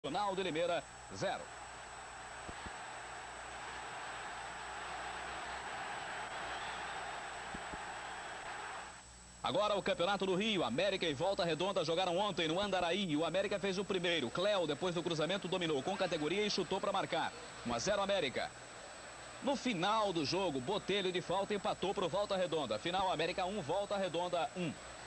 Nacional de Limeira, 0. Agora o Campeonato do Rio. América e Volta Redonda jogaram ontem no Andaraí. O América fez o primeiro. Cléo, depois do cruzamento, dominou com categoria e chutou para marcar. 1-0 América. No final do jogo, Botelho de falta empatou para o Volta Redonda. Final, América 1, Volta Redonda 1.